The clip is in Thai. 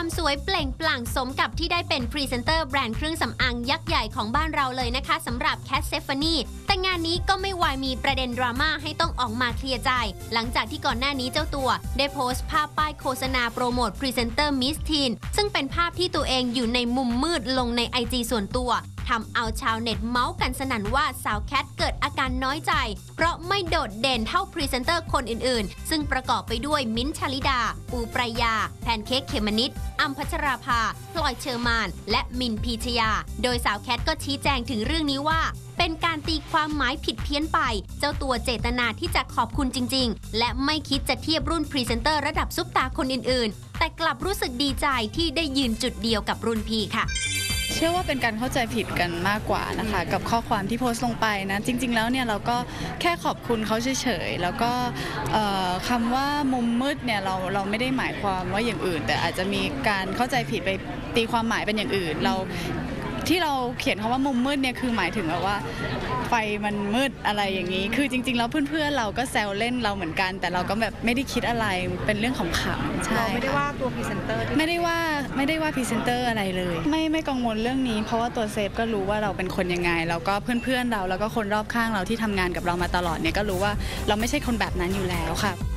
ความสวยเปล่งปลั่งสมกับที่ได้เป็นพรีเซนเตอร์แบรนด์เครื่องสำอางยักษ์ใหญ่ของบ้านเราเลยนะคะสำหรับแคทเซฟานีแต่งานนี้ก็ไม่วายมีประเด็นดราม่าให้ต้องออกมาเคลียร์ใจหลังจากที่ก่อนหน้านี้เจ้าตัวได้โพสต์ภาพป้ายโฆษณาโปรโมทพรีเซนเตอร์มิสทีนซึ่งเป็นภาพที่ตัวเองอยู่ในมุมมืดลงใน IG ส่วนตัวทำเอาชาวเน็ตเมาส์กันสนั่นว่าสาวแคทเกิดอาการน้อยใจเพราะไม่โดดเด่นเท่าพรีเซนเตอร์คนอื่นๆซึ่งประกอบไปด้วยมิ้นท์ชลิดาปูปรายาแพนเค้กเขมนิดอัมพัชราภาพลอยเชอร์มานและมินพีชยาโดยสาวแคทก็ชี้แจงถึงเรื่องนี้ว่าเป็นการตีความหมายผิดเพี้ยนไปเจ้าตัวเจตนาที่จะขอบคุณจริงๆและไม่คิดจะเทียบรุ่นพรีเซนเตอร์ระดับซุปตาคนอื่นๆแต่กลับรู้สึกดีใจที่ได้ยืนจุดเดียวกับรุ่นพี่ค่ะเชื่อว่าเป็นการเข้าใจผิดกันมากกว่านะคะกับข้อความที่โพสต์ลงไปนะจริงๆแล้วเนี่ยเราก็แค่ขอบคุณเขาเฉยๆแล้วก็คำว่ามุมมืดเนี่ยเราไม่ได้หมายความว่าอย่างอื่นแต่อาจจะมีการเข้าใจผิดไปตีความหมายเป็นอย่างอื่นที่เราเขียนคำว่ามุมมืดเนี่ยคือหมายถึงแบบว่าไฟมันมืดอะไรอย่างนี้คือจริงๆแล้วเพื่อนๆเราก็แซวเล่นเราเหมือนกันแต่เราก็แบบไม่ได้คิดอะไรเป็นเรื่องขำๆใช่ไม่ได้ว่าตัวพรีเซนเตอร์ไม่ได้ว่าพรีเซนเตอร์อะไรเลยไม่กังวลเรื่องนี้เพราะว่าตัวเซฟก็รู้ว่าเราเป็นคนยังไงแล้วก็เพื่อนๆเราแล้วก็คนรอบข้างเราที่ทำงานกับเรามาตลอดเนี่ยก็รู้ว่าเราไม่ใช่คนแบบนั้นอยู่แล้วค่ะ